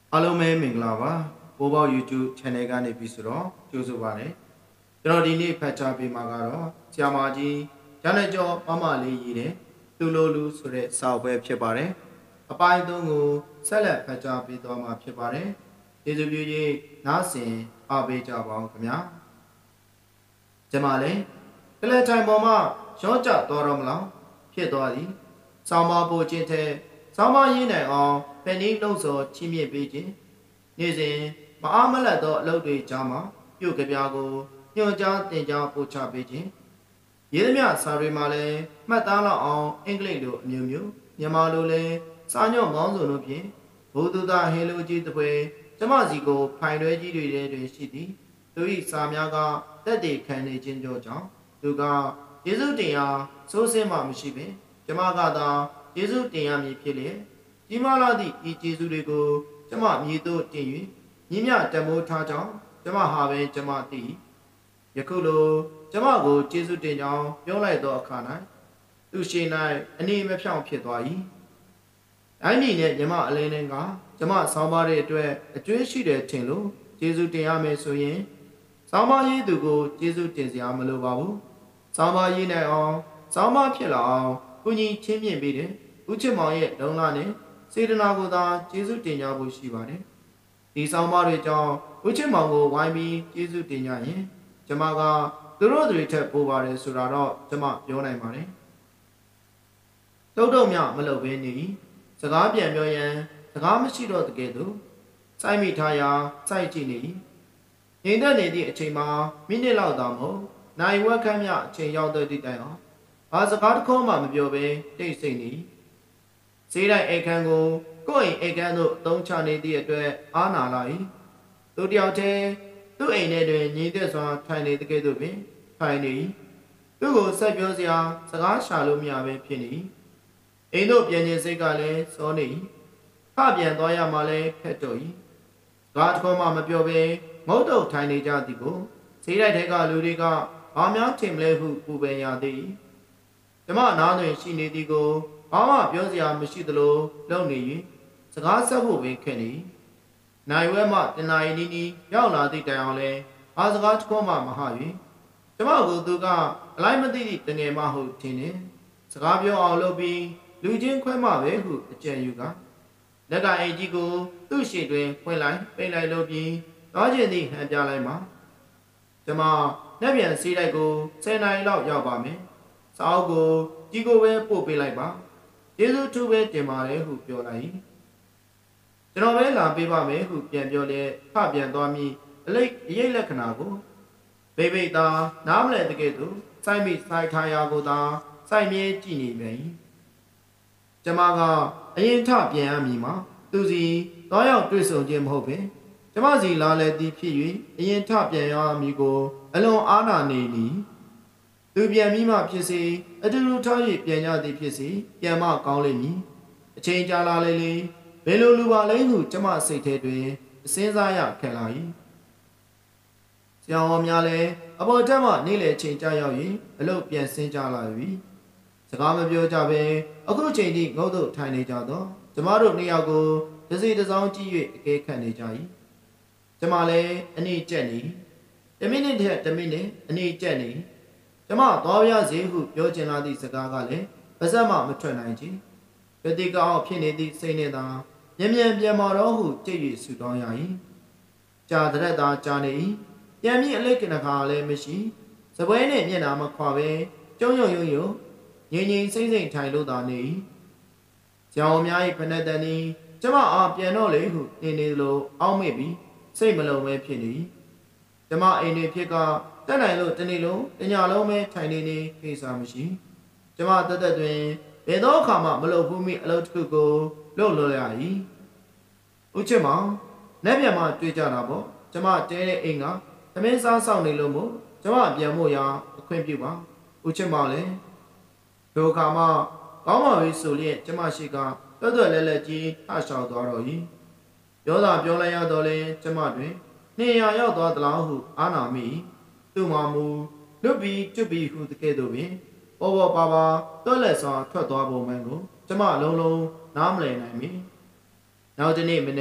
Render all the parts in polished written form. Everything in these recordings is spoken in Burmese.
အားလုံးပဲမင်္ဂလာပါပိုးပေါက် YouTube Channel ကနေပြီးဆိုတော့ကြိုဆိုပါရစေကျွန်တော်ဒီနေ့ဖတ်ကြားပေးမှာကတော့ဆရာမကြီးဂျာနယ်ကျော်မမလေးရေးတဲ့သူလိုလူဆိုတဲ့စာအုပ်ပဲဖြစ်ပါတယ်အပိုင်း3ကိုဆက်လက်ဖတ်ကြားပေးသွားမှာဖြစ်ပါတယ်ကျေးဇူးပြု၍နားဆင်အားပေးကြပါဦးခင်ဗျာကျွန်မလည်းကလေးတိုင်းပေါ်မှာရော့ကြတော်တော့မလားဖြစ်သွားသည်ဆောင်းမပို့ခြင်းတဲ့ဆောင်းမရင်းနိုင်အောင်ဖန်နီးလုံးစောချီးမြှင့်ပေးခြင်းနေ့စဉ်မအားမလတ်သောအလုပ်တွေကြားမှာပြုတ်ကြပြားကိုညွှန်ကြားတင်ကြားပို့ချပေးခြင်းရေးသမျှစာတွေမှာလည်းမှတ်သားလောက်အောင်အင်္ဂလိပ်လိုအမျိုးမျိုးမြန်မာလိုလည်းစာညွှန်မောင်းစုံတို့ဖြင့်ဘုသူသားဟေလိုကြီးတစ်ပွဲကျမစီကိုဖိုင်တွဲကြီးတွေတွင်ရှိသည်သူ၏စာများကတက်တည်ခံနေခြင်းကြောင့်သူကယေရှုတင်အားစိုးစင်းမှမရှိပင်ကျမကသာယေရှုတင်ရမည်ဖြစ်လျက်ကြီးမားလာသည့်ဤကျေးဇူးတွေကိုကျမမြည်သို့တင်၍ညီမြတမိုးထားကြောင်းကျမဟာပဲကျမသိယခုလိုကျမကိုကျေးဇူးတင်ကြောင်းပြောလိုက်သောအခါ၌သူရှိ၌အနေမဖြောင့်ဖြစ်သွား၏တိုင်းပြည်နဲ့ညီမအလင်းနဲ့ကကျမဆောင်းပါးတဲ့အတွက်အကျွေးရှိတယ်ထင်လို့ကျေးဇူးတင်ရမယ်ဆိုရင်ဆောင်းပါးရေးသူကိုကျေးဇူးတင်စရာမလိုပါဘူးဆောင်းပါးရေးနိုင်အောင်ဆောင်းပါးဖြစ်လာအောင်ကုညီချင်းမြင့်ပေးတယ်ဦးချစ်မောင်ရဲ့လုံလနဲ့စေတနာကိုသာကျေးဇူးတင်ကြဖို့ရှိပါတယ်ဒီဆောင်းပါးတွေကြောင့်ဦးချစ်မောင်ကိုဝိုင်းပြီးကျေးဇူးတင်ကြရင်ကျမကသူတို့တွေထက်ပိုပါတယ်ဆိုတာတော့ကျမပြောနိုင်ပါတယ်တုတ်တုံမြမလုပ်ဘဲနေစကားပြန်ပြောရန်စကားမရှိတော့တကယ်တော့စိုက်မိထားရာစိုက်ကြည့်နေငြိမ်သက်နေသည့်အချိန်မှာမိနစ်လောက်သာမဟုတ်နိုင်ဝက်ခန့်မြအချိန်ရောက်တဲ့တိုင်အောင်ဘာစကားတစ်ခုမှမပြောဘဲတိတ်ဆိတ်နေဈေးတိုင်းအခန်းကိုကိုယ့်အိမ်အခန်းသို့သုံးချနေသည့်အတွက်အားနာလာ၏သူတယောက်တည်းသူ့အိမ်ထဲတွင်ညီသက်စွာထိုင်နေတကယ်သို့ပင်ထိုင်နေသူ့ကိုဆက်ပြောစရာစကားရှာလို့မရပဲဖြစ်နေအိမ်တို့ပြန်ခြင်းစိတ်ကလည်းစောနေဖပြန်သွားရမှလည်းခက်တော့စကားတစ်ခုမှမပြောဘဲငုတ်တုတ်ထိုင်နေကြသည်ကိုဈေးတိုင်းထဲကလူတွေကဘာများထင်မလဲဟုပူပန်ရသည်ဓမ္မနာတွင်ရှိနေသည်ကိုဘာမှပြောစရာမရှိသလိုလုံနေ၍စကားဆက်ဖို့ပင်ခက်နေနိုင်ဝဲမှတနာရီနီးနီးရောက်လာသည့်တိုင်အောင်လဲအားစကားတစ်ခုမှမဟ၍ကျမကိုသူကအလိုက်မသိသည့်တငယ်မဟုတ်ထင်တယ်စကားပြောအောင်လုပ်ပြီးလူချင်းခွဲမှပဲဟုအကြံယူကလက်ကအိမ်ကြီးကိုသူ့ရှိတွင်ဖွင့်လိုက်ပိတ်လိုက်လို့ပြီးသွားခြင်းသည့်ဟန်ပြလိုက်မှာကျမလက်ပြန်စီးလိုက်ကို10နာရီလောက်ရောက်ပါမယ်စာအုပ်ကိုကြီးကိုပဲပို့ပေးလိုက်ပါကျေးဇူးထူးပဲတင်ပါတယ်ဟုပြောလိုက်ကျွန်တော်ပဲလာပေးပါမယ်ဟုပြန်ပြောလဲဖပြန်သွားမိအရိပ်လက္ခဏာကိုဗိဗိတာနားမလဲတကယ်သူစိုက်မိစိုက်ထားရာကိုသာစိုက်မြဲကြည့်နေမယ်ကျမကအရင်ထပြန်ရမည်မှာသူစီတော့ရောက်တွေ့ဆုံခြင်းမဟုတ်ပင်ကျမစီလာလဲသည်ဖြစ်၍အရင်ထပြန်ရမည်ကိုအလွန်အားနာနေနီသူပြန်ပြီးမှဖြစ်စေအတူတူထား၍ပြန်ရသည်ဖြစ်စေပြန်မကောင်းလိမ့်မည်အချိန်ကြာလာလေလေဘယ်လိုလူပါလဲဟုကျမစိတ်ထဲတွင်စဉ်းစားရခံလာ၏ဆရာတော်များလည်းအပေါ်ထက်မှနေ့လည်ချိန်ကြာရောက်၍အလုပ်ပြန်ဆင်းကြလာပြီစကားမပြောကြဘဲအခုချိန်ထိငုတ်တုတ်ထိုင်နေကြတော့ကျမတို့နှစ်ယောက်ကိုတစ်စီတစ်စောင်းကြည့်၍အကဲခတ်နေကြ၏ကျမလည်းအနည်းကျက်နေတမိနစ်ထက်တမိနစ်အနည်းကျက်နေကျမသွားပြစေဟုပြောချင်လာသည့်စကားကလည်းပါဇက်မှမထွက်နိုင်ချေပတိကောက်ဖြစ်နေသည့်စိတ်နဲ့သာမြန်မြန်ပြန်မတော်ဟုကြိတ်၍ဆူတောင်းရ၏ကြာတဲ့သာကြာနေ၏ပြန်ပြီးအလိတ်ကနခါလည်းမရှိစပွဲနှင့်မျက်နှာမခွာပဲကျုံယုံယုံယုံငြိမ်ငြိမ်စိမ့်စိမ့်ထိုင်လို့သာနေ၏ကြောင်များ၏ဖနက်တန်သည်ကျမအားပြန်တော့လေဟုနေနေလိုအောက်မေ့ပြီးစိတ်မလုံးပဲဖြစ်နေကျမအိမ်တွေဖြစ်ကတက်နိုင်လို့တနေ့လုံးတညလုံးပဲထိုင်နေနေကိစ္စမရှိကျမတက်တက်တွင်ဘယ်တော့အခါမှမလုပ်ဘူးမိအလုပ်တစ်ခုကိုလုပ်လို့ရ၏ဦးချစ်မောင်လက်ပြန်မှတွေ့ကြတာပေါ့ကျမတဲတဲ့အိမ်ကသမင်းစားဆောင်နေလို့မို့ကျမပြန်ဖို့ရာအခွင့်ပြုပါဦးချစ်မောင်လည်းဒုက္ခမှကောင်းပါပြီဆိုလျက်ကျမရှိကတွတ်တွတ်လဲလဲကြီးထရှောက်သွားတော့၏ပြောတာပြောလိုက်ရတော့လဲကျမတွင်200ရောက်သွားသလားဟုအားနာမိသူ့မှာမူလွတ်ပြီးကျွတ်ပြီးဟုတကယ်တော့ပင်ပေါ်ပေါ်ပါပါတွက်လက်စွာထွက်သွားပုံမှန်ကိုကျမလုံးလုံးနားမလည်နိုင်မီနောက်တနေ့မနေ့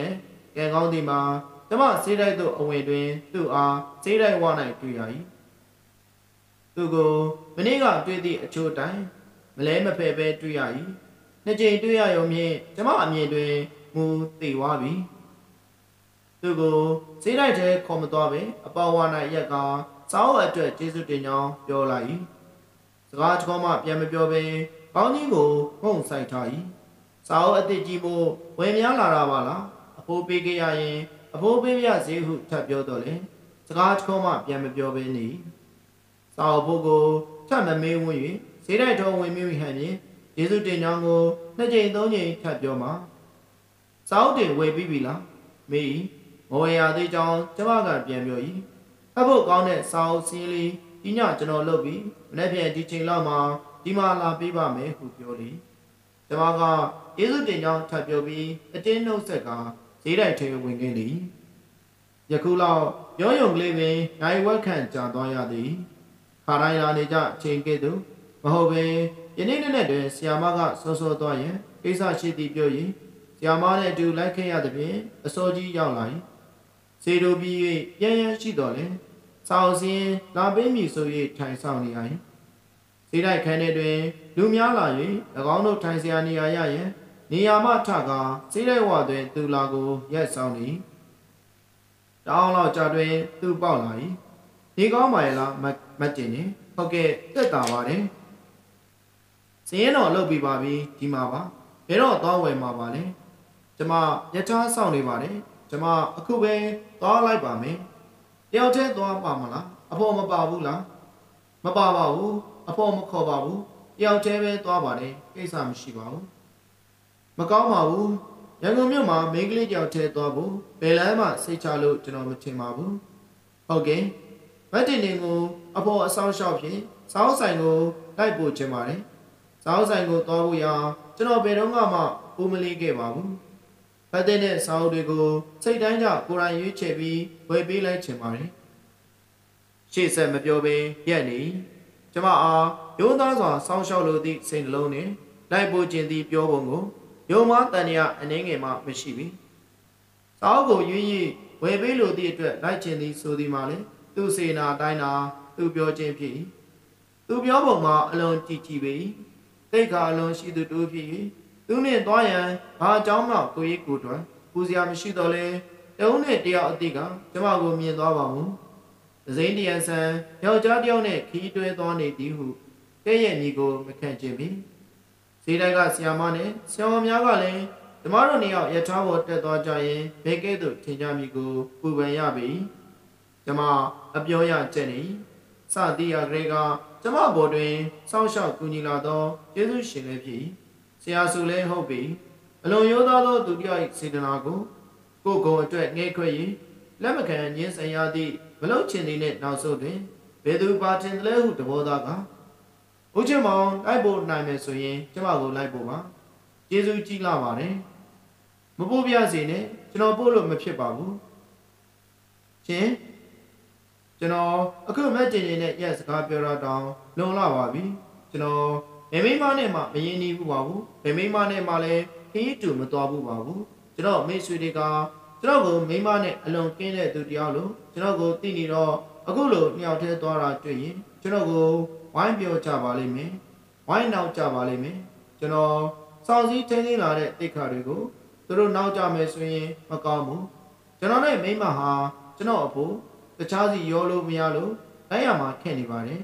ကဲကောင်းဒီမှာကျမစေးတိုက်သို့အဝင်တွင်သူ့အားစေးတိုက်ဝ၌တွေ့ရ၏သူကိုမနေ့ကတွေ့သည့်အချို့တိုင်မလဲမဖယ်ပဲတွေ့ရ၏နှစ်ကြိမ်တွေ့ရရုံဖြင့်ကျမအမြင်တွင်မူသိသွားပြီသူကိုစေးတိုက်ထဲခေါ်မသွားပဲအပေါ်ဝါ၌ရက်ကစောင်းအတွက်ကျေးဇူးတင်ကြောင်းပြောလိုက်၏စကားတကောမှပြန်မပြောဘဲကောင်းကြီးကိုဟုံးဆိုင်ထား၏စောင်းအစ်စ်ကြီးမို့ဝယ်များလာတာပါလားအဖိုးပေးခဲ့ရရင်အဖိုးပေးရစေဟုထပ်ပြောတော့လေစကားတကောမှပြန်မပြောဘဲနေစောင်းဘိုးကိုထပ်မမေးဝန်း၍စေးတိုက်တော်ဝင်မြူဟန်ဖြင့်ကျေးဇူးတင်ကြောင်းကိုနှစ်ကြိမ်သုံးကြိမ်ထပ်ပြောမှာစောင်းတင်ဝယ်ပြီးပြီလားမေးမဝယ်ရသေးကြောင်းကျမကပြန်ပြော၏ဖတ်ဖို့ကောင်းတဲ့စာအုပ်စည်းလေးဒီညကျွန်တော်လုပ်ပြီးမနေ့ပြန်ဒီချိန်လောက်မှာဒီမှာလာပေးပါမယ်ဟုပြောလေကျမကကျေးဇူးတင်ကြောင်းထပ်ပြောပြီးအတင်းနှုတ်ဆက်ကဈေးတိုက်ထဲဝင်ခဲ့လေယခုလောက်ရောယုံကလေးပင်နိုင်ဝက်ခန့်ကြာသွားရသည်ခါတိုင်းလာနေကြအချိန်ကဲ့သို့မဟုတ်ပဲယနေ့နေ့တွင်ဆီယာမကစောစောသွားရင်ကိစ္စရှိသည်ပြောရင်ဆီယာမနဲ့အတူလိုက်ခဲ့ရသည်ဖြင့်အစောကြီးရောက်လာ၏စေတို့ပြီး၍ပြန်ရန်ရှိတော်လဲစာအုပ်စင်းလာပေးမည်ဆို၍ထိုင်ဆောင်နေရ၏ဈေးတိုက်ခန်းထဲတွင်လူများလာ၍၎င်းတို့ထိုင်เสียနေရရရင်နေရာမှထကာဈေးတိုက်ဝတွင်သူလာကိုရက်ဆောင်နေတောင်းလောက်ကြတွင်သူပေါက်လာ၏ဒီကောင်းပါရဲ့လားမကျင်နေဟုတ်ကဲ့တက်တာပါတယ်စင်းတော်လုတ်ပြီးပါပြီဒီမှာပါဘယ်တော့သွားဝယ်မှာပါလဲကျမရထားဆောင်နေပါတယ်ကျမအခုပဲသွားလိုက်ပါမယ်တယောက်တည်းသွားပါမလားအဖေမပါဘူးလားမပါပါဘူးအဖေမခေါ်ပါဘူးတယောက်တည်းပဲသွားပါတယ်ကိစ္စမရှိပါဘူးမကောင်းပါဘူးရန်ကုန်မြို့မှာမိန်းကလေးတယောက်တည်းသွားဖို့ဘယ်လမ်းမှစိတ်ချလို့ကျွန်တော်မထင်ပါဘူးဟုတ်ကဲ့မတ်တင်နေကိုအဖေအဆောင်ရှောက်ဖြင့်စောင်းဆိုင်ကိုလိုက်ပို့ချင်ပါတယ်စောင်းဆိုင်ကိုသွားဖို့ရကျွန်တော်ဘယ်တော့မှပိုးမလေးခဲ့ပါဘူးဖတ်တဲ့စာအုပ်တွေကိုစိတ်တိုင်းကြကိုယ်တိုင်ရွေးချယ်ပြီးဝယ်ပေးလိုက်ချင်ပါတယ်ရှေ့ဆက်မပြောဘဲရက်နေကျမအားရိုးသားစွာစောင်းရှောက်လိုသည့်စိတ်နှလုံးနဲ့လိုက်ပို့ခြင်းသည်ပြောပုံကိုယုံမတန်ရအနှင်းငယ်မှမရှိပြီစာအုပ်ကိုရွေး၍ဝယ်ပေးလိုသည့်အတွက်လိုက်ခြင်းသည်ဆိုသည်မှာလေသူစေနာတိုင်းနာသူပြောခြင်းဖြစ်၏သူပြောပုံမှာအလွန်ကြည်ကြည်ပေ၏တိတ်ခါအလွန်ရှိသူတူဖြစ်၏သူနှင့်သွားရန်ဘာအကြောင်းမှကိုရေးကိုတွယ်ပူစရာမရှိတော့လဲတဦးနဲ့တယောက်အတိကကျမကိုမြင်သွားပါမူဒဇိန်တရန်ဆန်ယောက်ျားတယောက်နဲ့ခီးတွဲသွားနေသည်ဟုကဲ့ရဲ့ညီကိုမခန့်ခြင်းပြီဈေးတိုက်ကဆီယာမနဲ့ဆီယာမများကလည်းကျမတို့နှစ်ယောက်ရထားပေါ်တက်သွားကြရင်ဘဲကဲ့သို့ထင်ကြမည်ကိုပူပန်ရပြီကျမအပြောရကျက်နေစသည်အကလေးကကျမဘော်တွင်စောင့်ရှောက်ကူညီလာသောကျေးဇူးရှင်လည်းဖြစ်ဆရာဆိုလဲဟုတ်ပြီအလွန်ရိုးသားသောသူတယောက်စေတနာကိုကိုယ်ကုံအတွက်ငဲ့ခွဲ၍လက်မခံညင်းဆန်ရသည့်မလုံချင်သည်နှင့်နောက်ဆုံးတွင်ဘယ်သူပါတင်တယ်လဲဟုတဘောသားကဦးချင်းမောင်လိုက်ဖို့နိုင်မယ်ဆိုရင်ကျမကိုလိုက်ဖို့ပါကျေးဇူးကြီးလာပါတယ်မပို့ပြစေနဲ့ကျွန်တော်ပို့လို့မဖြစ်ပါဘူးရှင်ကျွန်တော်အခုမက်တင်နေနဲ့ရက်စကားပြောတော့တောင်းလုံလာပါပြီကျွန်တော်မိမနဲ့မှမရင်းနှီးဘူးပါဘူးမိမနဲ့မှလည်းခီးတူမတော်ဘူးပါဘူးကျွန်တော်မိတ်ဆွေတွေကကျွန်တော်ကိုမိမနဲ့အလွန်ကင်းတဲ့သူတယောက်လို့ကျွန်တော်ကိုသိနေတော့အခုလိုနှစ်ယောက်တည်းသွားတာတွေ့ရင်ကျွန်တော်ကိုဝိုင်းပြောကြပါလိမ့်မယ်ဝိုင်းနောက်ကြပါလိမ့်မယ်ကျွန်တော်စောင့်စည်းထင်းထင်းလာတဲ့တိတ်ခါတွေကိုသူတို့နောက်ကြမယ်ဆိုရင်မကောင်းဘူးကျွန်တော်နဲ့မိမဟာကျွန်တော်အဖို့တခြားစီရောလို့မရလို့လိုက်ရမှာခက်နေပါတယ်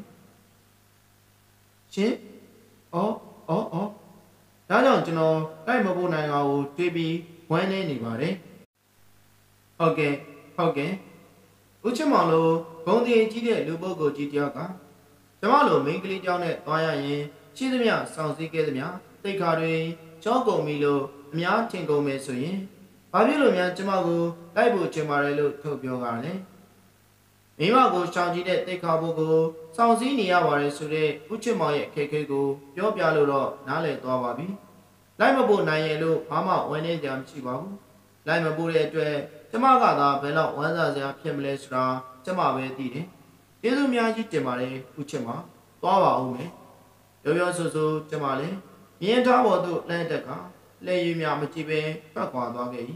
ရှင်ဒါကြောင့်ကျွန်တော်တိုက်မဖို့နိုင်တာကိုတွေးပြီးဝမ်းနေပါတယ်ဟုတ်ကဲ့ဦးချမောင်လိုဂုံတင်ကြီးတဲ့လူပုဂ္ဂိုလ်ကြီးတယောက်ကကျမလိုမိန်းကလေးတယောက်နဲ့သွားရရင်ရှိသမျှစောင့်စည်းခဲ့သမျှတိတ်ခါတွေချောကုန်ပြီလို့အများထင်ကုန်မယ်ဆိုရင်ဘာဖြစ်လို့များကျမကိုလိုက်ဖို့ချင်ပါတယ်လို့ထုတ်ပြောကြတယ်မိမကိုရှောင်ကြည့်တဲ့တိတ်ခါဖို့ကိုစောင့်စည်းနေရပါတယ်ဆိုတဲ့ဦးချစ်မောင်ရဲ့အခက်အခဲကိုပြောပြလို့တော့နားလည်သွားပါပြီလိုက်မဖို့နိုင်ရလို့ဘာမှဝမ်းနည်းကြမရှိပါဘူးလိုက်မဖို့တဲ့အတွက်ကျမကသာဘယ်တော့ဝမ်းသာစရာဖြစ်မလဲဆိုတာကျမပဲသိတယ်ကျေးဇူးများကြီးတင်ပါတယ်ဦးချစ်မောင်သွားပါဦးမယ်ရောဆိုကျမလည်းမြင်းထားပေါ်သို့လှမ်းတက်ကလက်ရည်များမကြည့်ပဲထွက်ခွာသွားခဲ့၏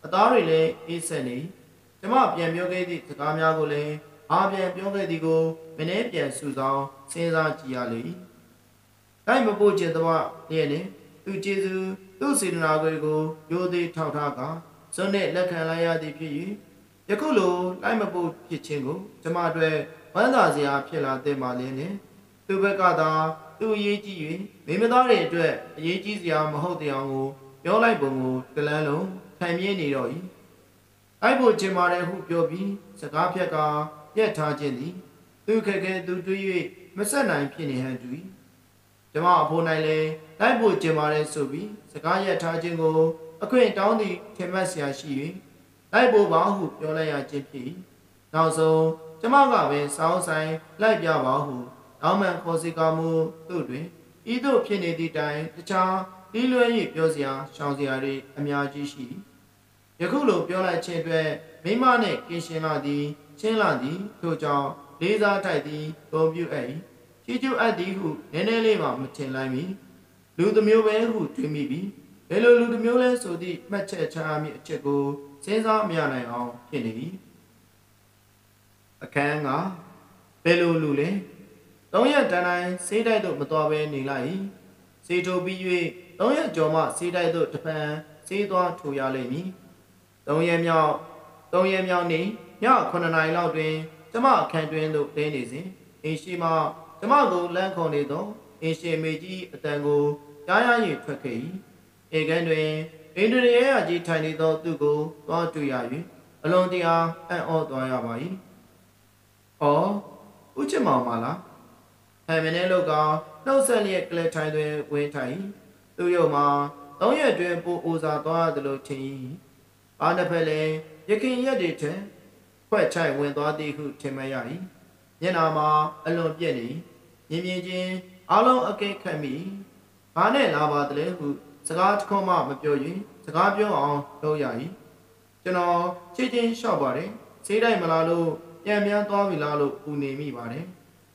အသားတွေလည်းအေးဆက်နေကျမပြန်ပြောခဲ့သည့်စကားများကိုလည်းအားပြန်ပြောခဲ့သည်ကိုမင်းနဲ့ပြန်စုဆောင်စဉ်းစားကြည့်ရလေတိုင်းမပို့ချင်တော့လျက်နဲ့သူကျေးဇူးသူစေတနာကိုရိုသေးထောက်ထားကစွန့်နဲ့လက်ခံလိုက်ရသည်ဖြစ်၍ယခုလိုလိုက်မပို့ဖြစ်ခြင်းကိုကျမအတွက်ဝမ်းသာစရာဖြစ်လာတဲ့မှလည်းနဲ့သူဘက်ကသာသူအရေးကြီး၍မိမသားတွေအတွက်အရေးကြီးစရာမဟုတ်တဲ့အောင်ကိုပြောလိုက်ပုံကိုတလန်းလုံးခံမြင်နေတော့၏အိုက်ဖို့ချင်ပါတယ်ဟုပြောပြီးစကားဖြက်ကရက်ထားခြင်းသည်သူခက်ခဲသူတွေး၍မဆက်နိုင်ဖြစ်နေဟန်တူ၏ကျမအဖိုးနိုင်လဲလိုက်ဖို့ချင်ပါတယ်ဆိုပြီးစကားရက်ထားခြင်းကိုအခွင့်တောင်းသည့်ထင်မှတ်စရာရှိ၍လိုက်ဖို့ပါဟုပြောလိုက်ရခြင်းဖြစ်နောက်ဆုံးကျမကပဲစောင်းဆိုင်လိုက်ပြပါဟုတောင်းမှန်ခေါ်စီကားမှုသူ့တွင်ဤသို့ဖြစ်နေသည့်တိုင်တခြားဒီလွဲ၍ပြောစရာရှောင်စရာတွေအများကြီးရှိယခုလိုပြောလိုက်ခြင်းအတွက်မိမနှင့်ကင်းရှင်းလာသည်ချင်းလာသည်ထို့ကြောင့်လေးစားထိုက်သည်ဂုဏ်ပြုအပ်၏ချီးကျူးအပ်သည်ဟုနည်းနည်းလေးမှမထင်လိုက်မီလူတစ်မျိုးပဲဟုတွေးမိပြီးဘယ်လိုလူတစ်မျိုးလဲဆိုသည့်မှတ်ချက်ချရမည့်အချက်ကိုစဉ်းစားမရနိုင်အောင်ဖြစ်နေ၏အခန်းကဘယ်လိုလူလဲ3ရက်တန်းတိုင်းစေးတိုက်သို့မတော်ဘဲနေလိုက်၏စေထိုးပြီး၍3ရက်ကျော်မှစေးတိုက်သို့တပံစေးသွားထိုရလိမ့်မည်3ရက်မြောက်နေ့ည9နာရီလောက်တွင်ကျမအခန်းတွင်သို့တင်းနေစဉ်အင်းရှိမှကျမကိုလမ်းခေါ်နေသောအင်းရှိမေကြီးအတန်ကိုကြားရ၍ထွက်ခဲ့၏ဧကန်တွင်အင်ဒရီယာကြီးထိုင်နေသောသူကိုသွားတွေ့ရ၍အလွန်တရာအံ့ဩသွားရပါ၏ဦးချစ်မောင်မလားဟန်မင်းလောက်ကနှုတ်ဆက်လျက်ကလစ်ထိုင်တွင်ဝင်ထိုင်သူ့ရုံမှာ3ရက်တွင်ပိုအိုစာသွားသလိုထင်၏အားနှစ်ဖက်လည်းရခင်ရက်တွေထက်ခွက်ချိုက်ဝင်သွားသည်ဟုထင်မှတ်ရ၏မျက်နာမှာအလွန်ပြည့်နေမြင်ချင်းအားလုံးအကဲခတ်မိဘာနဲ့လာပါသလဲဟုစကားတစ်ခုမှမပြော၍စကားပြောအောင်လုပ်ရ၏ကျွန်တော်ချစ်ချင်းလျှောက်ပါတယ်စေးတိုက်မလားလို့ပြန်ပြန်သွားပြီလားလို့ဦးနေမိပါတယ်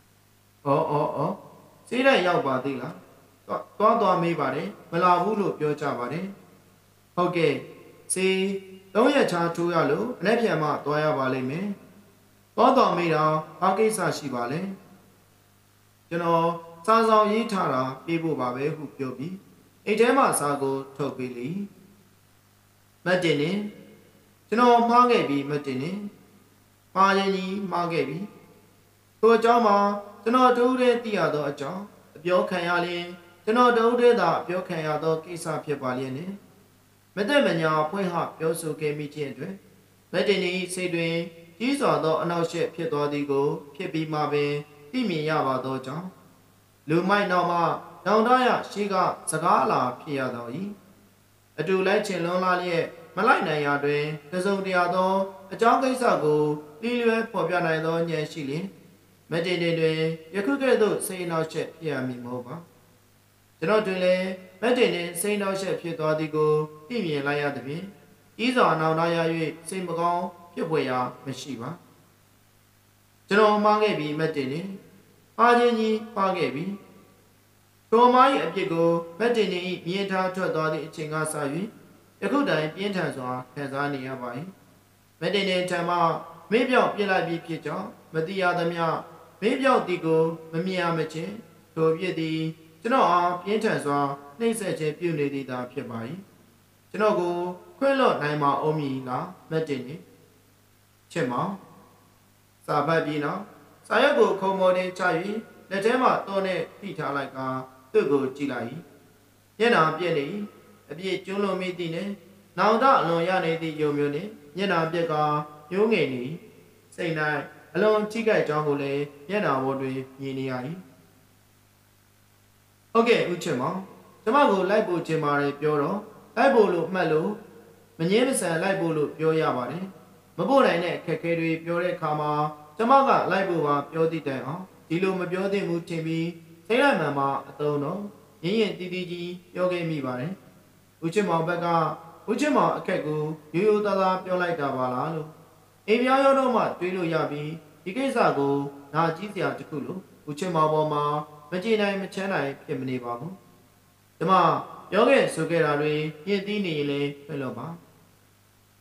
စေးတိုက်ရောက်ပါသေးလားသွားမေးပါတယ်မလာဘူးလို့ပြောကြပါတယ်ဟုတ်ကဲ့စေး3ရက်ချာထိုးရလို့အနေ့ပြန်မှသွားရပါလိမ့်မယ်သွားမေးတာဘာကိစ္စရှိပါလဲကျွန်တော်စာဆောင်ရေးထားတာပြေးဖို့ပါပဲဟုပြောပြီးအိတ်ထဲမှာစာကိုထုတ်ပေးလိမတ်တင်နေကျွန်တော်မှားခဲ့ပြီမတ်တင်နေမှားရင်ကြီးမှားခဲ့ပြီထိုအကြောင်းမှာကျွန်တော်တို့တည်းသိရသောအကြောင်းအပြောခံရရင်ကျွန်တော်တို့တည်းသာအပြောခံရသောကိစ္စဖြစ်ပါလျက်နဲ့မသက်မညာဖွဲ့ဟပြောဆိုခဲ့မိခြင်းအတွက်မတ်တင်နေစိတ်တွင်ကြီးစွာသောအနောက်ရှက်ဖြစ်သွားသည်ကိုဖြစ်ပြီးမှပင်သိမြင်ရပါသောကြောင့်လူမိုက်နောက်မှနောင်တရရှိကစကားအလာဖြစ်ရတော်၏အတူလိုက်ချင်လွန်လာလျက်မလိုက်နိုင်ရာတွင်တစုံတရာသောအကြောင်းကိစ္စကိုလီလွဲဖော်ပြနိုင်သောဉာဏ်ရှိလျင်မတင်တွင်ယခုကဲ့သို့စိတ်နောက်ချက်ဖြစ်ရမည်မဟုတ်ပါကျွန်တော်တွင်လည်းမတင်တွင်စိတ်နောက်ချက်ဖြစ်သွားသည်ကိုသိမြင်လိုက်ရသည်ဖြင့်ကြီးစွာနောင်တရ၍စိတ်မကောင်းဖြစ်ပွေရာမရှိပါကျွန်တော်မှားခဲ့ပြီးမတင်တွင်အားချင်းကြီးပါခဲ့ပြီးထိုမား၏အပြစ်ကိုမတ်တင်နေ၏မြင်ထားထွက်သွားသည့်အချိန်ကစ၍ယခုတိုင်ပြင်းထန်စွာခံစားနေရပါ၏မတ်တင်နေထံမှမေးပြောက်ပြစ်လိုက်ပြီးဖြစ်ကြောင်းမသိရသမျှမေးပြောက်သည်ကိုမမြင်ရမချင်းထိုပြစ်သည်ကျွန်တော်အားပြင်းထန်စွာနှိမ့်ဆက်ခြင်းပြုနေသည်သာဖြစ်ပါ၏ကျွန်တော်ကိုခွင့်လွှတ်နိုင်မှာအုံးမည်လားမတ်တင်နေချစ်မောင်စာပတ်ပြီးနော်စာရွက်ကိုခုံမော်တင်ချ၍လက်ထဲမှာတော့နဲ့ထိထားလိုက်ကသူ့ကိုကြည့်လိုက်၏မျက်နှာပြက်နေ၏အပြည့်ကျွန်းလုံးမိသည်နဲ့နောင်တအလွန်ရနေသည့်ယုံမျိုးနှင့်မျက်နှာပြက်ကညှိုးငယ်နေစိတ်၌အလွန်ချိကြိုက်ကြောင်းကိုလည်းမျက်နှာပေါ်တွင်မြင်နေရ၏ဟုတ်ကဲ့ဦးချစ်မောင်ကျမကိုလိုက်ဖို့ချင်ပါတယ်ပြောတော့လိုက်ဖို့လို့မှတ်လို့မငြင်းမဆန်လိုက်ဖို့လို့ပြောရပါတယ်မဖို့နိုင်တဲ့အခက်အခဲတွေပြောတဲ့အခါမှာကျမကလိုက်ဖို့ပါပြောသည့်တိုင်အောင်ဒီလိုမပြောသင့်ဘူးထင်ပြီးစိတ်လိုက်မှန်မှအတုံးတော့ရင်းရင်တီးတီးကြီးပြောခဲ့မိပါတယ်ဦးချစ်မောင်ဘက်ကဦးချစ်မောင်အခက်ကိုရိုးရိုးသားသားပြောလိုက်တာပါလားလို့အိမ်ပြောင်းရောတော့မှတွေးလို့ရပြီးဒီကိစ္စကိုနာကြီးစရာတခုလို့ဦးချစ်မောင်ပေါ်မှာမကြည်နိုင်မချမ်းနိုင်ဖြစ်မနေပါဘူးဒီမှာပြောခဲ့ဆိုခဲ့တာတွေပြည့်သိနေရင်လည်းဖွင့်လို့ပါ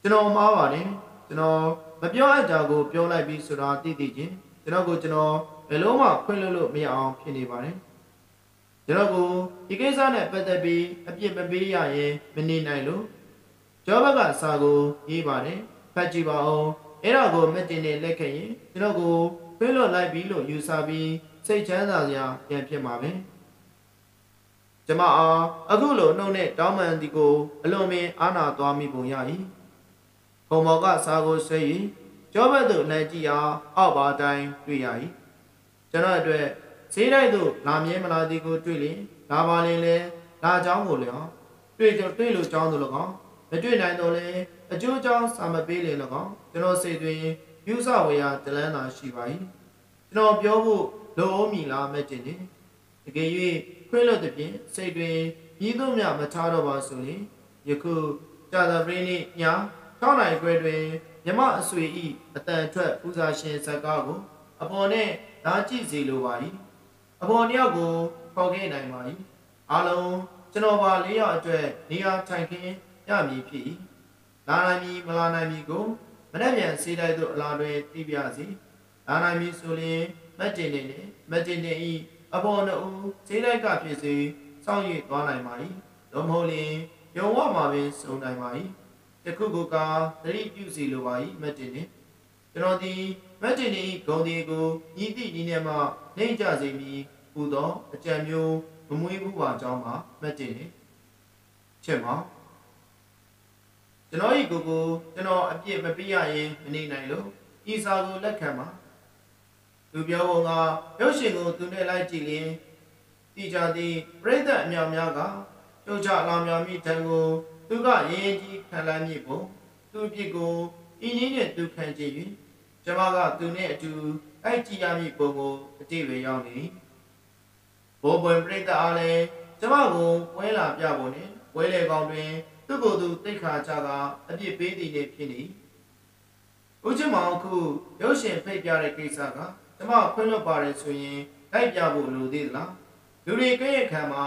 ကျွန်တော်မှားပါတယ်ကျွန်တော်မပြောအပ်တာကိုပြောလိုက်ပြီးဆိုတာသိသိချင်းကျွန်တော်ဘယ်လုံးမှခွင့်လွှတ်လို့မရအောင်ဖြစ်နေပါတယ်ကျွန်တော်ကိုဒီကိစ္စနဲ့ပတ်သက်ပြီးအပြစ်မပေးရရင်မနေနိုင်လို့ကျောဘက်ကစာကိုရေးပါတယ်ဖတ်ကြည့်ပါဦးအဲ့ဒါကိုမတင်နဲ့လက်ခဲ့ရင်ကျွန်တော်ကိုခွင့်လွှတ်လိုက်ပြီလို့ယူဆပြီးစိတ်ချမ်းသာစရာပြန်ဖြစ်မှာပဲကျမအားအခုလိုနှုတ်နဲ့တောင်းပန်သည်ကိုအလွန်ပင်အားနာသွားမိပုံရ၏ခုံမော်ကစာကိုဆွဲ၍ကျောဘက်သို့လှည့်ကြည့်အားအောက်ပါတိုင်းတွေ့ရ၏ကျွန်တော်အတွက်ဈေးတိုက်သို့လာမြဲမလာသည်ကိုတွေ့လျင်လာပါလင်လဲလာเจ้าကိုလည်းတွေ့လို့เจ้าတို့၎င်းမတွေ့နိုင်တော့လဲအကျိုးเจ้าစာမပေးလင်၎င်းကျွန်တော်စိတ်တွင်ယူဆဝေယတလန်းသာရှိပါ၏ကျွန်တော်ပြောဖို့လိုအောင်မီလားမဲ့ကျင်တယ်တကယ်၍ခွင့်လွှတ်သည်ဖြင့်စိတ်တွင်မြည်သူမြမထားတော့ပါဆိုရင်ယခုကြာသပတေးနေ့ည6 နာရီခွဲတွင်မြမအဆွေဤအတန်ထွက်ပူဇာရှင်ဇက်ကားကိုအပေါ်နဲ့လာကြည့်စီလိုပါ၏အပေါ်တယောက်ကိုခေါ်ခဲ့နိုင်ပါ၏အားလုံးကျွန်တော်ပါ4ယောက်အတွက်နေရာထိုင်ခင်းရမည်ဖြစ်၏လာနိုင်မည်မလာနိုင်မည်ကိုမနေ့ပြန်စေးတိုက်သို့အလားတွင်သိပြစီလာနိုင်မည်ဆိုရင်မတ်တင်နေဤအပေါ်နှုတ်စေးတိုက်ကဖြစ်စေစောင့်ရည်သွားနိုင်ပါ၏သို့မဟုတ်ရင်ယုံဝမှာပင်စုံနိုင်ပါ၏တခုခုကသတိပြုစီလိုပါ၏မတ်တင်နေကျွန်တော်ဒီမတ်တင်နေဂုံဒီကိုညီတိညီနဲ့မှနှိမ့်ကြစေမည်ဟူသောအကြံမျိုးမမွေးဘူးပါကြောင်းမှာမတ်တင်နေချက်မှာကျွန်တော်ဤကိုကျွန်တော်အပြစ်မပေးရရင်မနေနိုင်လို့ဤစာကိုလက်ခံပါသူပြောပုံကရုပ်ရှင်ကိုသူနဲ့လိုက်ကြည့်ရင်တိကျသည့်ပြိဿအမြောက်များကကျုပ်ချလာမြောင်မိတံကိုသူကရင်ကြီးခံလိုက်မိပုံသူအပြစ်ကိုဤနည်းနဲ့သူခံကြည့်၍ကျမကသူနဲ့အတူလိုက်ကြည့်ရမည့်ပုံကိုအတိအဝေရောက်နေဘောပွင့်ပြိဿအားလည်းကျမကိုဝဲလာပြပုံနဲ့ဝဲလေကောင်တွင်သူ့ကိုယ်သူတိတ်ခါကြကအပြစ်ပေးသည်နဲ့ဖြစ်နေဦးချင်းမောင်ခုရုပ်ရှင်ဖိတ်ပြတဲ့ကိစ္စကကျမခွင့်လွှတ်ပါတယ်ဆိုရင်လိုက်ပြဖို့လိုသေးသလားလူတွေကဲ့ရဲ့ခံမှာ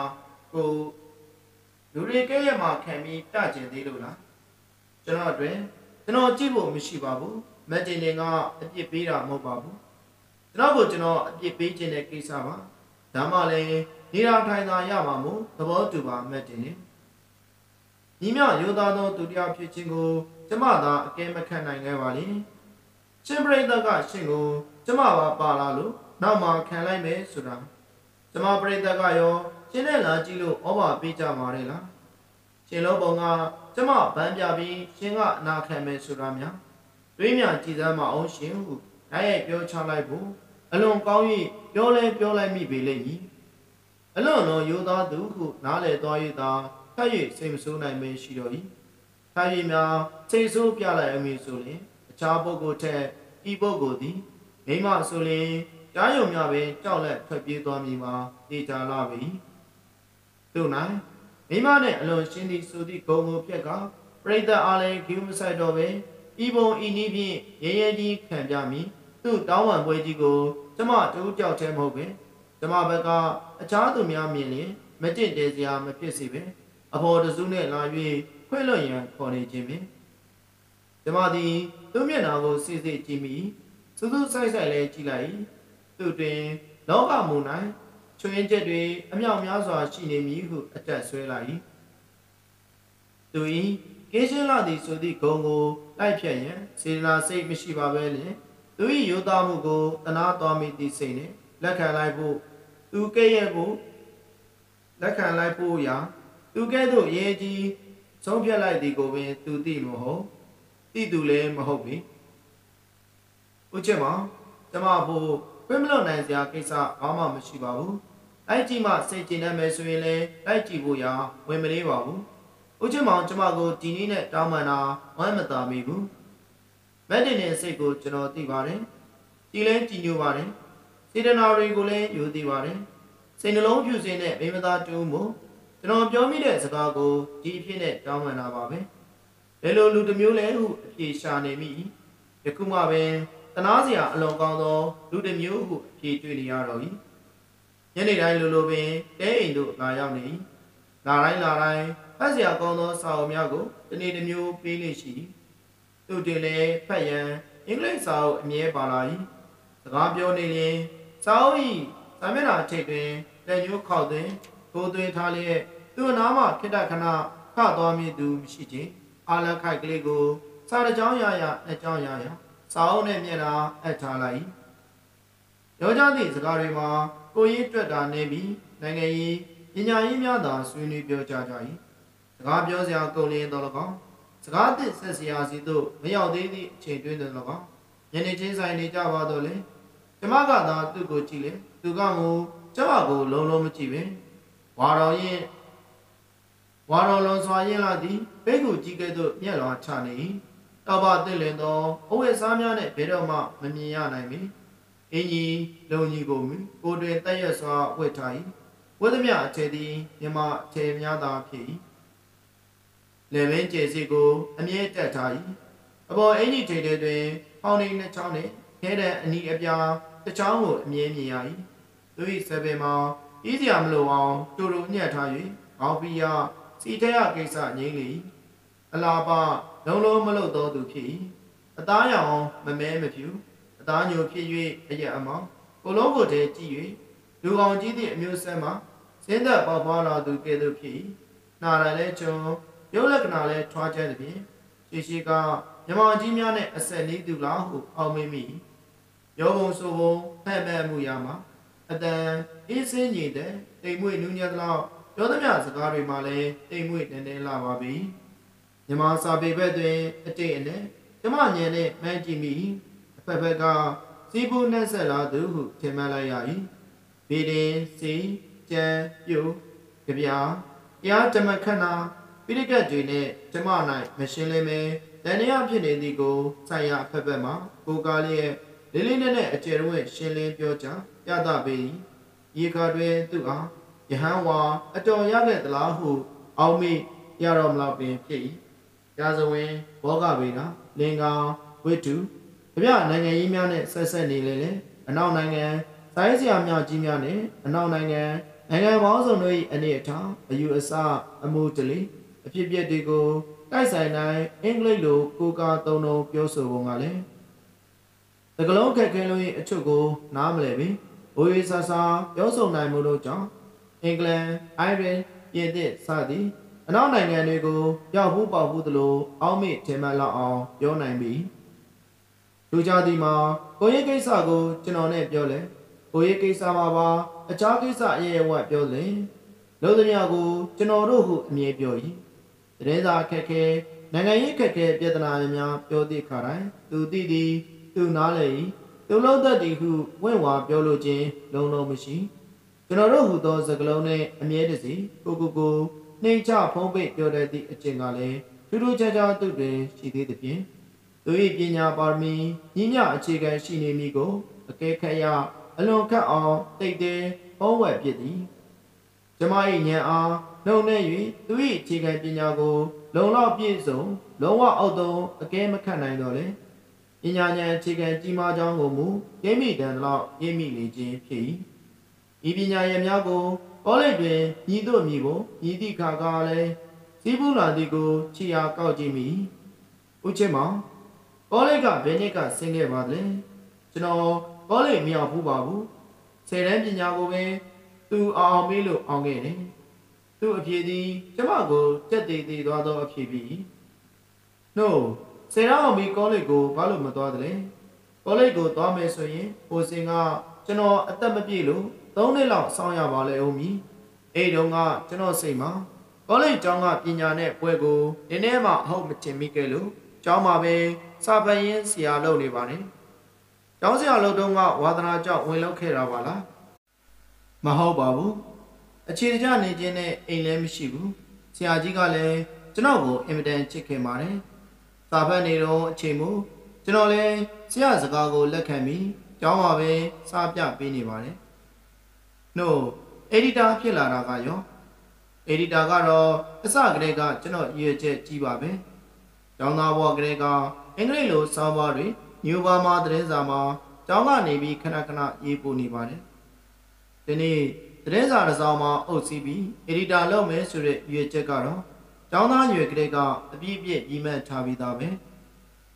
လူတွေကဲ့ရဲ့မှာခံပြီးပြကျင်သေးလို့လားကျွန်တော်အတွင်ကျွန်တော်ကြည့်ဖို့မရှိပါဘူးမက်တင်နေကအပြစ်ပေးတာမဟုတ်ပါဘူးကျွန်တော်အပြစ်ပေးခြင်းတဲ့ကိစ္စပါဒါမှလည်းနေရာထိုင်သာရမှာမို့သဘောတူပါမက်တင်နေညီမရိုးသားသောသူတရားဖြစ်ခြင်းကိုကျမသာအကဲမခံနိုင်ခဲ့ပါလေရှင်ပရိသတ်ကရှင်ကိုကျမပါလာလို့နောက်မှခံလိုက်မယ်ဆိုတာကျမပရိသတ်ကရောရှင်နဲ့လာကြည့်လို့ဩဘာပေးကြမှာလေလားရှင်လုံးပုံကကျမဗန်းပြပြီးရှင်ကအနာခံမယ်ဆိုတာများတွေးမြကြည်စမ်းမအောင်ရှင်ဟုနိုင်ရဲ့ပြောချလိုက်ဖို့အလွန်ကောင်း၍ပြောလိုက်မိပေလိမ့်မည်အလွန်တော်ရိုးသားသူဟုနားလေသွား၍သာထပ်၍စိတ်မဆိုးနိုင်မရှိတော့၏ထပ်၍များစိတ်ဆိုးပြလိုက်အမည်ဆိုရင်အခြားပုဂ္ဂိုလ်ထက်ဤပုဂ္ဂိုလ်သည်မိမဆိုရင်ကြားယုံများပင်ကြောက်လက်ထွက်ပြေးသွားမည်မှာတည်ကြလာပြီသူ၌မိမနဲ့အလွန်ရှင်းသည့်ဆိုသည့်ဂုံကိုဖြက်ကပရိသတ်အားလည်းဂိူးမဆိုင်တော့ပဲဤပုံဤနည်းဖြင့်ရဲရဲကြီးခံပြမည်သူ့တောင်းပန်ပွဲကြီးကိုကျမတူးကြောက်သေးမဟုတ်ပဲကျမဘက်ကအခြားသူများမြင်ရင်မတင့်တယ်စရာမဖြစ်စေပဲအဖော်တစုနဲ့လာ၍ခွင့်လွှတ်ရန်ခေါ်နေခြင်းပင်ကျမသည်သူ့မျက်နှာကိုစစ်စစ်ကြည့်မိစူးစူးဆိုင်ဆိုင်လဲကြည့်လိုက်သူတွင်လောကမူ၌ချွင်းချက်တွေအမြောက်များစွာရှိနေမည်ဟုအတက်ဆွဲလိုက်သူ၏ကေရှင်းလာသည်ဆိုသည့်ဂုံကိုလိုက်ဖြတ်ရန်စေတနာစိတ်မရှိပါပဲလေသူ၏ရိုးသားမှုကိုတနာသွားမိသည့်စိတ်နှင့်လက်ခံလိုက်ဖို့သူကဲ့ရဲ့ကိုလက်ခံလိုက်ဖို့ရာသူကဲ့သို့ရေးကြီးဆုံးဖြတ်လိုက်သည်ကိုပင်သူသိမဟုတ်သိသူလည်းမဟုတ်ပြီဦးချက်မောင်ကျမဖို့ခွင့်မလွတ်နိုင်စရာကိစ္စဘာမှမရှိပါဘူးလိုက်ကြည့်မှစိတ်ကျဉ်နေမယ်ဆိုရင်လည်းလိုက်ကြည့်ဖို့ရာဝင်မလေးပါဘူးဦးချက်မောင်ကျမကိုဒီနည်းနဲ့တောင်းပန်တာဝမ်းမသာမိဘူးမက်တင်ရဲ့စိတ်ကိုကျွန်တော်သိပါတယ်ကြည်လဲကြည်ညိုပါတယ်စေတနာတွေကိုလည်းယူသိပါတယ်စိတ်နှလုံးဖြူစင်တဲ့မိမသားတူမို့ကျွန်တော်ပြောမိတဲ့စကားကိုဒီအဖြစ်နဲ့တောင်းပန်တာပါပဲဘယ်လိုလူတစ်မျိုးလဲဟုအပြေရှာနေမိယခုမှပဲတနာစရာအလွန်ကောင်းသောလူတစ်မျိုးဟုအပြေတွေ့နေရတော့၏ညနေတိုင်းလိုပင်တဲအိမ်တို့လာရောက်နေလာတိုင်းဖတ်စရာကောင်းသောစာအုပ်များကိုတနေ့တစ်မျိုးပေးနေရှိသူတင်လေဖတ်ရန်အင်္ဂလိပ်စာအုပ်အမြဲပါလာ၏စကားပြောနေရင်စာအုပ်၏စာမျက်နှာထိပ်တွင်လက်ညှိုးခေါက်သွင်းကိုယ်သွင်းထားလျက်သူ့နားမှခိတ္တခဏခသွားမည်သူမရှိခြင်းအာလခိုက်ကလေးကိုစာတစ်ကြောင်းရရနှစ်ကြောင်းရရစာအုပ်နှင့်မျက်နှာအပ်ထားလိုက်ယောကြသည့်စကားတွေမှာကိုရေးတွက်တာနေပြီးနိုင်ငံရေးပညာရေးများသာဆွေးနွေးပြောကြကြ၏စကားပြောစရာကုန်လျင်တော်၎င်းစကားသစ်ဆက်စရာစီသို့မရောက်သေးသည့်အချိန်တွင်တော်၎င်းညနေချင်းဆိုင်နေကြပါတော့လေကျမကသာသူ့ကိုကြည့်လေသူကမူကျမကိုလုံးလုံးမကြည့်ပင်ဝါတော်လုံးစွာရင်လာသည်ပိတ်ကူကြီးကဲ့သို့မျက်လွှာချနေ၏တောက်ပသစ်လင်သောအဝတ်စားများနှင့်ဘယ်တော့မှမမြင်ရနိုင်မီအင်းကြီးလုံကြီးကိုမူကိုတွင်တက်ရွက်စွာဝတ်ထား၏ဝတ်သမျှအခြေသည်မြမအခြေများသာဖြစ်၏လေမင်းကျေစီကိုအမြဲတက်ထား၏အပေါ်အင်းကြီးထိပ်တွင်ဟောင်းနေနှစ်ချောင်းနှင့်ခဲတဲ့အနီးအပြားတစ်ချောင်းကိုအမြဲမြင်ရ၏သူ၏ဆယ်ပင်မှာဤစရာမလိုအောင်တူတူညှက်ထား၍ဘောင်ပီယာစီတဲရကိစ္စငြိမ့်လေအလားပါလုံးလုံးမလုပ်သောသူဖြစ်၏အသားရောင်မမဲမဖြူအသားညိုဖြစ်၍အရက်အမောင်ကိုလုံးကိုတည်းကြည့်၍လူအောင်ကြီးသည့်အမျိုးဆက်မှာစင်းသက်ပေါပွားလာသူကဲ့သို့ဖြစ်၏နာရလည်းချုံရုပ်လက္ခဏာလည်းထွားကျသည်ဖြင့်ရှိကမြမကြီးများနှင့်အဆက်နီးသူလားဟုအောက်မေ့မိရောဘုံဆိုဘုံဖဲ့မဲ့မှုရမှာအတန်အေးစင်းညီတဲ့တိမ်မွေ့နူးညံ့သလောက်ပြောသမျှစကားတွေမှာလည်းတိမ်မွေ့နေလာပါပြီမြမစာပေဘက်တွင်အတိတ်အနဲ့ကျမညံနဲ့မှန်းကြည့်မိအဖက်ဖက်ကစီးပူးနှက်ဆက်လာသူဟုထင်မှတ်လိုက်ရ၏ဗီဒင်စီကျန်ပြိုကြပြတရားဓမ္မခဏပိဋကတ်တွေနဲ့ကျမ၌မရှင်းလင်းမဲတန်ရဖြစ်နေသည်ကိုဆိုင်ရာအဖက်ဖက်မှာကိုကားလျက်လေးလေးနက်နက်အကျယ်ဝဲရှင်းလင်းပြောကြားပြသပေ၏ရေကားတွင်သူအားယဟန်ဝါအတော်ရခဲ့သလားဟုအောက်မေ့ရတော်မလောက်ပင်ဖြစ်၏ရာဇဝင်ဘောဂဗေဒလင်္ကာဝိတုကြပြနိုင်ငံကြီးများနဲ့ဆက်ဆက်နေလေအနောက်နိုင်ငံစိုင်းစရာများကြီးများနဲ့အနောက်နိုင်ငံပေါင်းစုံတို့၏အနေအထားအယူအဆအမှုတလီအဖြစ်အပျက်တွေကိုတိုက်ဆိုင်တိုင်းအင်္ဂလိပ်လိုကိုကာသုံးလုံးပြောဆိုပုံကလည်းတကလုံးခက်ခဲလို့အချုပ်ကိုနားမလဲပြီဝေဆာဆာပြောဆိုနိုင်မှုတို့ကြောင့်အင်္ဂလန်အိုင်ရန်ပြင်သစ်စသည်အနောက်နိုင်ငံတွေကိုရောက်ဖို့ပေါက်ဖို့သလိုအောက်မေ့ထင်မှတ်လောက်အောင်ပြောနိုင်ပြီလူကြသည်မှာကိုရေးကိစ္စကိုကျွန်တော်နဲ့ပြောလဲကိုရေးကိစ္စမှာပါအခြားကိစ္စအရေးအဝတ်ပြောလဲလို့သမျှကိုကျွန်တော်တို့ဟုအမြဲပြော၏တရင်စာခက်ခဲနိုင်ငံရေးခက်ခဲပြဿနာများပြောသည့်ခါတိုင်းသူသိသည်သူနားလေ၏သူလုံးသက်သည်ဟုဝင့်ဝါပြောလို့ခြင်းလုံးလုံးမရှိကျွန်တော်တို့ဟူသောစကားလုံးနဲ့အမြဲတစေကိုနှိမ့်ချဖုံးပိတ်ပြောတတ်သည့်အကျင့်ကလည်းထူးထူးခြားခြားသူတွင်ရှိသေးသဖြင့်သူ၏ပညာပါရမီညီမျှအခြေခံရှိနေမည်ကိုအကဲခတ်ရအလွန်ခတ်အောင်တိတ်တဲဟောဝဲဖြစ်သည်ကျမ၏ဉာဏ်အားနှုံနဲ့၍သူ၏အခြေခံပညာကိုလုံလောက်ပြည့်စုံလုံးဝအောက်သုံးအကဲမခတ်နိုင်တော့လေပညာဉာဏ်အခြေခံကြီးမားကြောင်းကိုမူရင်းမိတန်လောက်ရင်းမိနေခြင်းဖြစ်၏ဤပညာရည်များကိုကောလိပ်တွင်ညီတို့မြည်ကိုညီသည့်ခါကလည်းစီးပူးလာသည်ကိုချီအားကောက်ကြည့်မိဦးချင်းမောင်ကောလိပ်ကဘယ်နှစ်ကဆင်းခဲ့ပါသလဲကျွန်တော်ကောလိပ်မရောက်ဘူးပါဘူးဆယ်တန်းပညာကိုပဲသူအောင်မေးလို့အောင်ခဲ့တယ်သူ့အဖြေသည်ကျမကိုကြက်တည်တည်သွားသောအဖြေပြီနှုတ်ဆယ်တန်းအောင်မေးကောလိပ်ကိုဘာလို့မသွားသလဲကောလိပ်ကိုသွားမယ်ဆိုရင်ဟိုစင်ကကျွန်တော်အသက်မပြည့်လို့3နှစ်လောက်စောင့်ရပါလေဦးမီအဲ့တုန်းကကျွန်တော်စိတ်မှာကောလိပ်ကျောင်းကပညာနဲ့ပွဲကိုနည်းနည်းမှအဟုတ်မတင်မိခဲ့လို့ကျောင်းမှာပဲစာပန်ရင်ဆရာလုပ်နေပါနဲ့ကျောင်းဆရာလုပ်တုန်းကဝါသနာကြောင့်ဝင်လောက်ခဲ့တာပါလားမဟုတ်ပါဘူးအခြေတကျနေခြင်းနဲ့အိမ်လည်းမရှိဘူးဆရာကြီးကလည်းကျွန်တော်ကိုအင်မတန်ချစ်ခင်ပါတယ်စာဖတ်နေတော့အချိန်မို့ကျွန်တော်လည်းဆရာစကားကိုလက်ခံပြီးကျောင်းမှာပဲစာပြပေးနေပါတယ်နို့အက်ဒီတာဖြစ်လာတာကရောအက်ဒီတာကတော့အစကတည်းကကျွန်တော်ရည်ရွယ်ချက်ကြီးပါပဲကျောင်းသားဘဝကတည်းကအင်္ဂလိပ်လိုစာပါတွေညူဘာမာသတင်းစာမှာကျောင်းကနေပြီးခဏခဏရေးပို့နေပါတယ်ဒီနေ့သတင်းစာတစ်စောင်မှာအုပ်စီးပြီးအက်ဒီတာလုပ်မယ်ဆိုတဲ့ရည်ရွယ်ချက်ကတော့ကျောင်းသားရွယ်ကလေးကအပြည့်အပြည့်ရည်မှန်းထားပြီးသားပဲ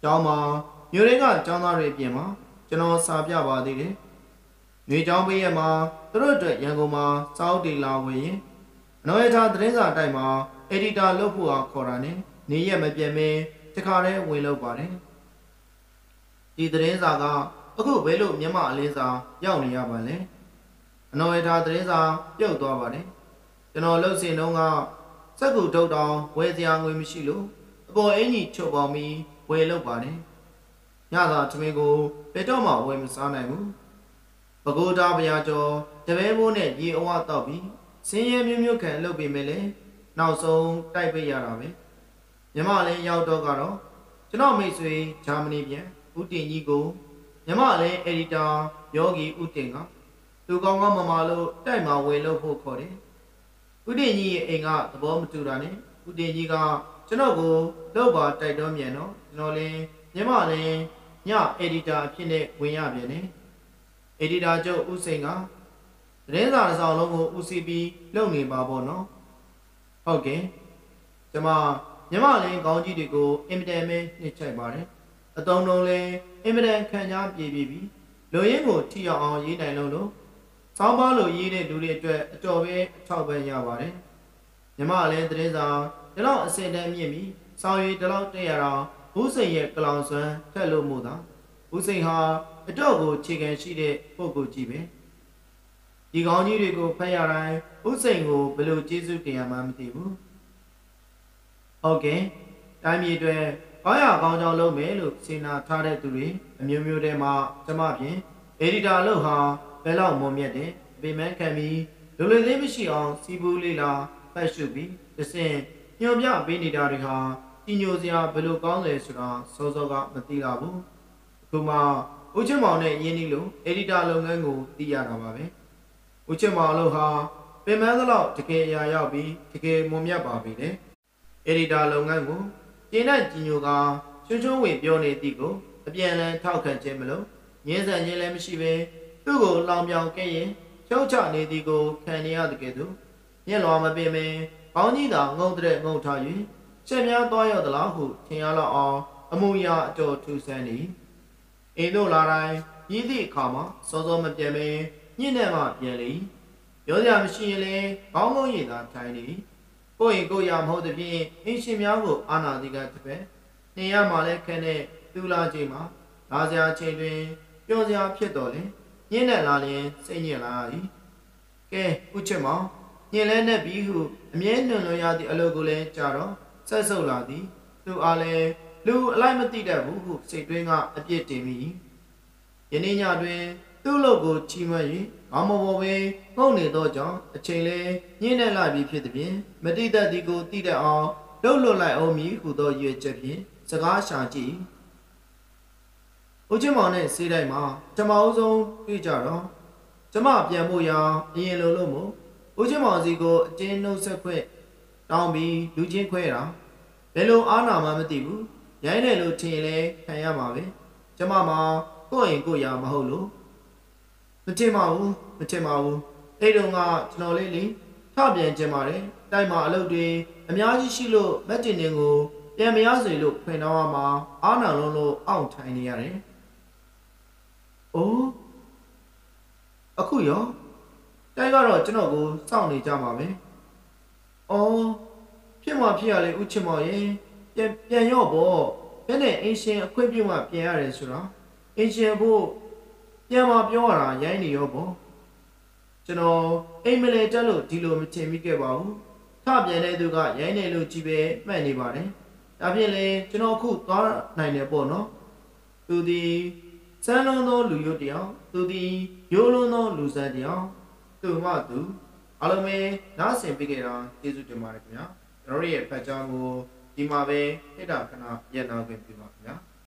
ကျောင်းမှာမြို့တွေကကျောင်းသားတွေအပြင်မှာကျွန်တော်စာပြပါသေးတယ်။နေကျောင်းပေးရမှာသူတို့အတွက်ရန်ကုန်မှာစောက်တီလာဝင်ရင်အနော်ရထားသတင်းစာတိုက်မှာအက်ဒီတာလုပ်ဖို့ခေါ်တာနဲ့နေရက်မပြတ်မင်းတခါတည်းဝင်လုပ်ပါတယ်။ဒီသတင်းစာကအခုဘယ်လိုမြန်မာအလင်းစာရောက်နေရပါလဲ။အနော်ရထားသတင်းစာပြုတ်သွားပါတယ်။ကျွန်တော်လှုပ်စင်တုန်းကစက်ကူထုတ်တောင်ဝယ်စရာငွေမရှိလို့အပေါ်အင်ကြီးချုပ်ပေါင်းပြီးဝယ်လုပ်ပါတယ်။ညသာသမင်းကိုဘယ်တော့မှဝယ်မစားနိုင်ဘူး။ပကိုးသားဗျာကျော်တပည့်ဘိုးနဲ့ရေအဝတောက်ပြီးစင်းရဲမျိုးမျိုးခံလုပ်ပြီးမယ်လေနောက်ဆုံးတိုက်ပိတ်ရတာပဲ။မြမလည်းရောက်တော့ကတော့ကျွန်တော်မိတ်ဆွေဂျာမနီပြန်ဦးတင်ကြီးကိုမြမလည်းအက်ဒီတာယောဂီဦးတင်ကသူကောင်းကောင်းမမလို့တိုက်မှာဝယ်လုပ်ဖို့ခေါ်တယ်။ဦးတင်ကြီးရဲ့အိမ်ကသဘောမတူတာနဲ့ဦးတင်ကြီးကကျွန်တော်ကိုလောက်ပါတိုက်တော့မြန်တော့ကျွန်တော်လည်းမြမလည်းညအက်ဒီတာအဖြစ်နဲ့ဝင်ရပြန်တယ်။အက်ဒီတာချုပ်ဦးစိန်ကသတင်းစာတစ်စောင်လုံးကိုဦးစီးပြီးလုပ်နေပါပေါ့နော်။ဟုတ်ကဲ့ကျွန်မမြမလည်းခေါင်းကြီးတွေကိုအင်မတန်ပဲနှိမ့်ချိုက်ပါတယ်။အတုံးလုံးလည်းအင်မတန်ခံကြားပြေပြီးလူရင်းကိုထိအောင်ရေးနိုင်လို့စောင်းပါလို့ရေးတဲ့လူတွေအတွက်အတော်ပဲအထောက်ပဲရပါတယ်။မြမလည်းသတင်းစာဒီလောက်အစင်တန်းမြင့်ပြီးစောင်းရည်ဒီလောက်တက်ရတော့ဦးစိန်ရဲ့ကလောင်စွမ်းထက်လို့မို့သာဦးစိန်ဟာအတော့ကိုခြေခံရှိတဲ့ပုဂ္ဂိုလ်ကြီးပဲဒီကောင်းကြီးတွေကိုဖတ်ရတိုင်းဦးစိန်ကိုဘယ်လိုကျေးဇူးတင်ရမှမသိဘူးဟုတ်ကဲ့တိုင်းပြည်အတွက်ဘာရကောင်းကြောင်းလုပ်မယ်လို့စေနာထားတဲ့သူတွေအမျိုးမျိုးတည်းမှာကျမဖြင့်အက်ဒီတာလုပ်ဟာဘယ်လောက်မွန်မြတ်တယ်ပေမန်းခံပြီးလူလူလေးမရှိအောင်စီးပူးလေးလာဖတ်ရှုပြီးတစ်စင်ညွန်ပြပေးနေတာတွေဟာကြီးညိုစရာဘယ်လိုကောင်းလဲဆိုတာစောစောကမသိလာဘူးအခုမှဦးချစ်မောင်နဲ့ရင်းနှီးလို့အက်ဒီတာလုပ်ငန်းကိုသိရတာပါပဲဦးချစ်မောင်လို့ဟာပင်မန်းသလောက်တကယ်အရာရောက်ပြီးတကယ်မွန်မြတ်ပါပြီလေအက်ဒီတာလုပ်ငန်းကိုကျင်းတဲ့ကြီးညိုကချွန်းချွန်းဝင်ပြောနေသည်ကိုအပြန်အလှန်ထောက်ခံခြင်းမလို့ငင်းဆန်ခြင်းလည်းမရှိပဲသူ့ကိုလောင်ပြောင်ခဲ့ရင်ရှုံးချနေသည်ကိုခံနေရတဲ့ကဲ့သို့မျက်လွာမပင်ပင်ပေါင်းကြီးသာငုံတဲ့ငုံထား၍ချက်များသွားရောက်သလားဟုထင်ရလောက်အောင်အမှုရာအတော်ထူဆန်းနေအိမ်တို့လာတိုင်းရည်သည့်အခါမှာစောစောမပြတ်မင်းညှင်းနဲ့မှပြန်လေပြောစရာမရှိရင်လည်းခေါင်းငုံရည်သာထိုင်နေကိုယ့်ရင်ကိုယ်ရမဟုတ်တဲ့ဖြင့်အင်းရှင်များကိုအာနာတိကတစ်ပဲနေရမှာလဲခဲနဲ့သူလာချိန်မှာလာစရာချိန်တွင်ပြောစရာဖြစ်တော်လဲညင်းနဲ့လာရင်စိတ်ညစ်လာ၏ကဲဥချစ်မောင်ညင်လဲနဲ့ပြီးဟုအမြဲနှွန်လွန်ရသည့်အလုပ်ကိုလည်းကြာတော့ဆက်ဆုပ်လာသည်သူအားလည်းလူအလိုက်မသိတတ်ဘူးဟုစိတ်တွင်းကအပြစ်တင်မိယနေ့ညတွင်သူ့လုပ်ကိုချီးမွမ်း၍ခေါင်းမပေါ်ပင်ငုံနေသောကြောင့်အချိန်လဲညင်းနဲ့လာပြီးဖြစ်သည်ဖြင့်မတိတတ်သည်ကိုသိတတ်အောင်လှုပ်လွတ်လိုက်အောင်မည်ဟုသောရွေချက်ဖြင့်စကားရှာကြည့်ဦးချင်းမောင်နဲ့စေးတိုင်းမှာကျမအုပ်ဆုံးတွေ့ကြတော့ကျမပြန်ဖို့ရာအရင်လိုလို့မို့ဦးချင်းမောင်စီကိုအတင်းနှုတ်ဆက်ခွင့်တောင်းပြီးလူချင်းခွဲတာဘယ်လိုအားနာမှမသိဘူးရိုင်းတယ်လို့ထင်လဲခံရမှာပဲကျမမှာကိုယ့်ရင်ကိုယ့်ရာမဟုတ်လို့မထင်ပါဘူးအဲ့တုန်းကကျွန်တော်လေးလေထပြန်ကျင်ပါတယ်တိုက်မှာအလုပ်တွေအများကြီးရှိလို့မက်တင်တင်ကိုပြန်မရစေလို့ဖွင့်တော့မှာအားနာလုံးလို့အောင့်ထိုင်နေရတယ်။အိုးအခုရောတိုက်ကတော့ကျွန်တော်ကိုစောင့်နေကြပါမယ်။အော်ဖြစ်မှဖြစ်ရလေဦးချစ်မောင်ရင်ပြန်ရော့ပေါ့။ဘယ်နဲ့အင်ရှင်အခွင့်ပြုမှပြန်ရတယ်ဆိုတော့အင်ရှင်ဖို့ပြန်မပြောရတာရိုင်းနေရောပေါ့။ကျွန်တော်အိမ်မလဲတက်လို့ဒီလိုမထင်မိခဲ့ပါဘူး။ထပြန်တဲ့သူကရိုင်းနေလို့ကြီးပဲမှတ်နေပါတယ်။ဒါဖြင့်လေကျွန်တော်အခုသွားနိုင်တယ်ပေါ့နော်။သူဒီစမ်းလုံးသောလူရုပ်တယောက်သူဒီရိုးလုံးသောလူစံတယောက်သူမှသူအားလုံးပဲနားဆင်ပေးကြတာကျေးဇူးတင်ပါတယ်ခင်ဗျာကျွန်တော်ရဲ့ဖတ်ကြားမှုဒီမှာပဲဟိတခဏပြန်နာခွင့်ပြုပါခင်ဗျာ